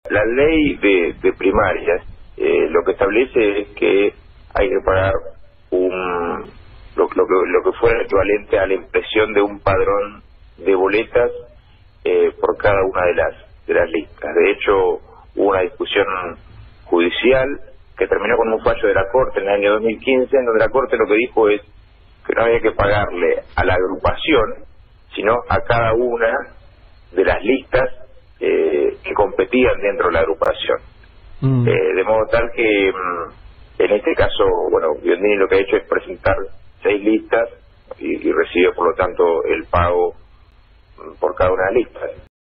La ley de primarias lo que establece es que hay que pagar lo que fuera equivalente a la impresión de un padrón de boletas por cada una de las listas. De hecho, hubo una discusión judicial que terminó con un fallo de la Corte en el año 2015, en donde la Corte lo que dijo es que no había que pagarle a la agrupación, sino a cada una de las listas que competían dentro de la agrupación. De modo tal que en este caso, bueno, Biondini lo que ha hecho es presentar 6 listas y recibe por lo tanto el pago por cada una de las listas.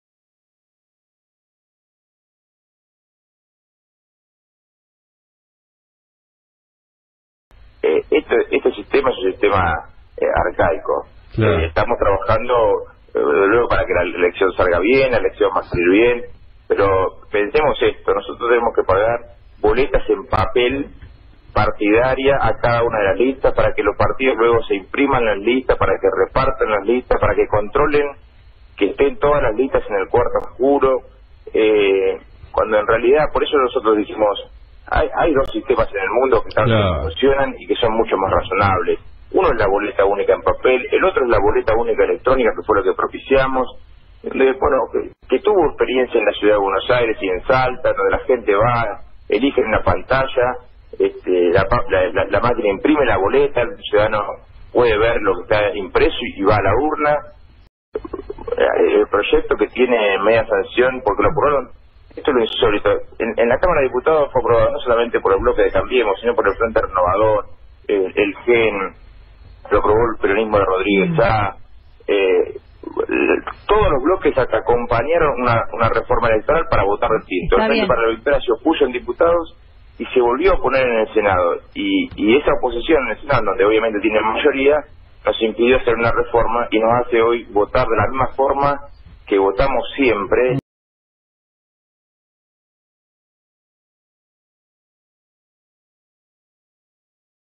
Este sistema es un sistema arcaico. Claro. Estamos trabajando luego para que la elección salga bien, la elección va a salir bien, pero pensemos esto: nosotros tenemos que pagar boletas en papel partidaria a cada una de las listas para que los partidos luego se impriman las listas, para que repartan las listas, para que controlen que estén todas las listas en el cuarto oscuro, cuando en realidad, por eso nosotros dijimos, hay 2 sistemas en el mundo que también funcionan y que son mucho más razonables. Uno es la boleta única en papel, el otro es la boleta única electrónica, que fue lo que propiciamos, bueno, que tuvo experiencia en la ciudad de Buenos Aires y en Salta, donde la gente va, elige en una pantalla, la máquina imprime la boleta, el ciudadano puede ver lo que está impreso y va a la urna. El proyecto que tiene media sanción, porque lo aprobaron, esto es lo insólito, en la Cámara de Diputados fue aprobado no solamente por el bloque de Cambiemos, sino por el Frente Renovador, el GEN, lo aprobó el peronismo de Rodríguez Sá, todos los bloques hasta acompañaron una reforma electoral para votar distinto. El Frente para la Victoria se opuso en diputados y se volvió a poner en el Senado, y esa oposición en el Senado, donde obviamente tiene mayoría, nos impidió hacer una reforma y nos hace hoy votar de la misma forma que votamos siempre.